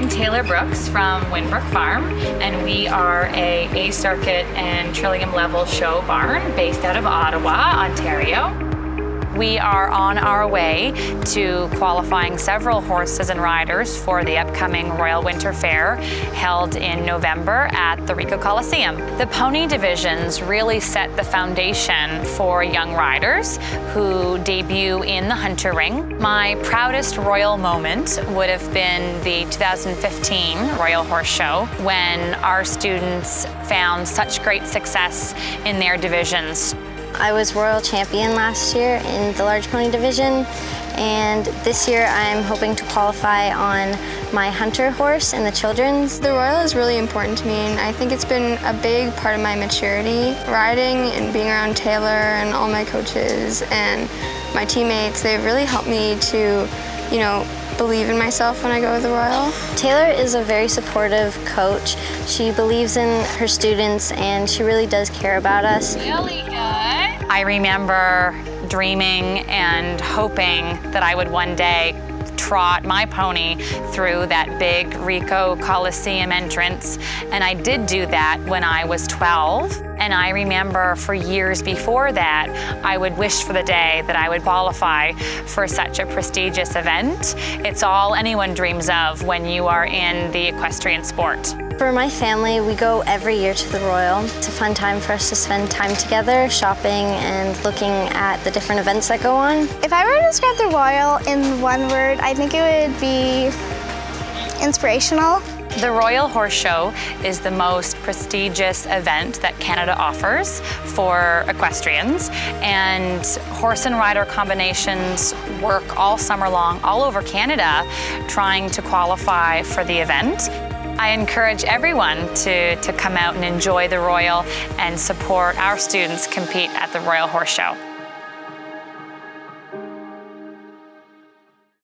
I'm Taylor Brooks from Wynbrook Farm, and we are a A-circuit and Trillium level show barn based out of Ottawa, Ontario. We are on our way to qualifying several horses and riders for the upcoming Royal Winter Fair held in November at the Ricoh Coliseum. The pony divisions really set the foundation for young riders who debut in the Hunter Ring. My proudest royal moment would have been the 2015 Royal Horse Show when our students found such great success in their divisions. I was Royal Champion last year in the large pony division, and this year I'm hoping to qualify on my Hunter horse in the children's. The Royal is really important to me, and I think it's been a big part of my maturity. Riding and being around Taylor and all my coaches and my teammates, they've really helped me to, believe in myself when I go to the Royal. Taylor is a very supportive coach. She believes in her students, and she really does care about us. Really good. I remember dreaming and hoping that I would one day trot my pony through that big Ricoh Coliseum entrance, and I did do that when I was 12. And I remember for years before that, I would wish for the day that I would qualify for such a prestigious event. It's all anyone dreams of when you are in the equestrian sport. For my family, we go every year to the Royal. It's a fun time for us to spend time together, shopping and looking at the different events that go on. If I were to describe the Royal in one word, I think it would be inspirational. The Royal Horse Show is the most prestigious event that Canada offers for equestrians, and horse and rider combinations work all summer long all over Canada trying to qualify for the event. I encourage everyone to come out and enjoy the Royal and support our students compete at the Royal Horse Show.